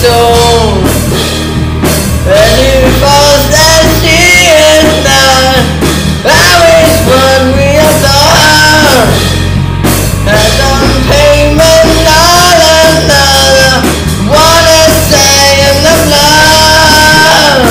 soul. And you falls that she is not always what we have thought. And on payment all another wanna say in the blood.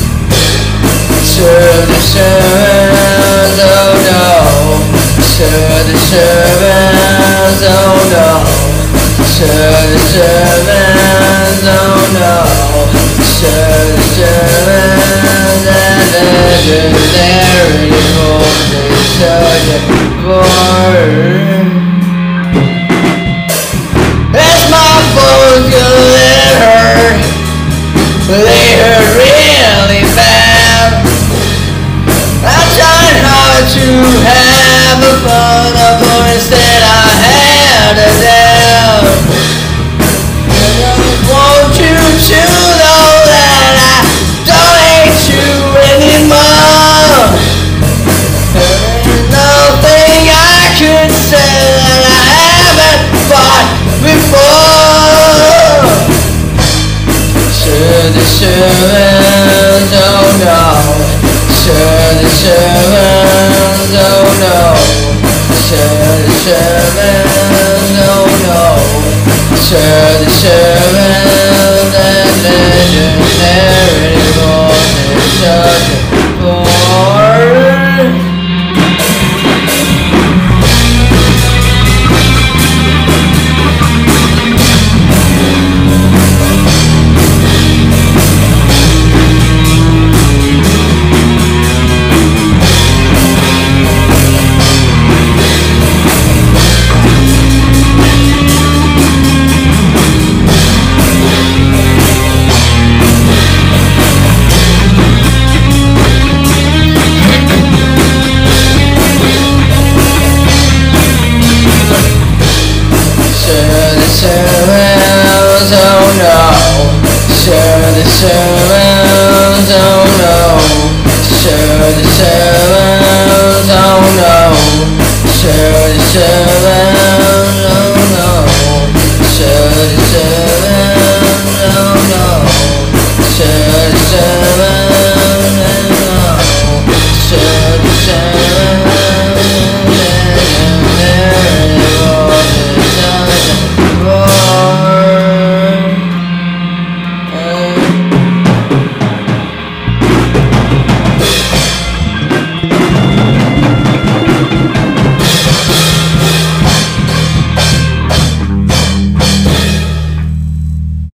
Serve the servants, oh no. Serve the servants, oh no. Serve the servants, oh no. Serve the servants and legendary voices searching for. As my folks let hurt, they hurt really bad. I tried hard to have a fun of voice that I had a doubt. Want you to know that I don't hate you anymore. There ain't nothing I could say that I haven't fought before. Serve the servants, oh no. Serve the servants, oh no. Serve the servants, oh no. Serve the servants and legend.